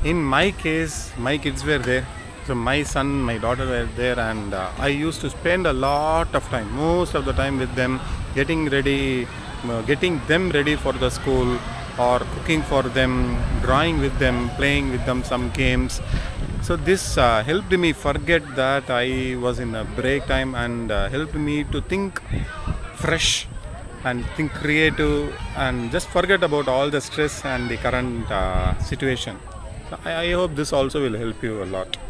In my case, my kids were there. So my son, my daughter were there, and I used to spend a lot of time, most of the time with them, getting ready, getting them ready for the school, or cooking for them, drawing with them, playing with them some games. So this helped me forget that I was in a break time, and helped me to think fresh and think creative and just forget about all the stress and the current situation. So I hope this also will help you a lot.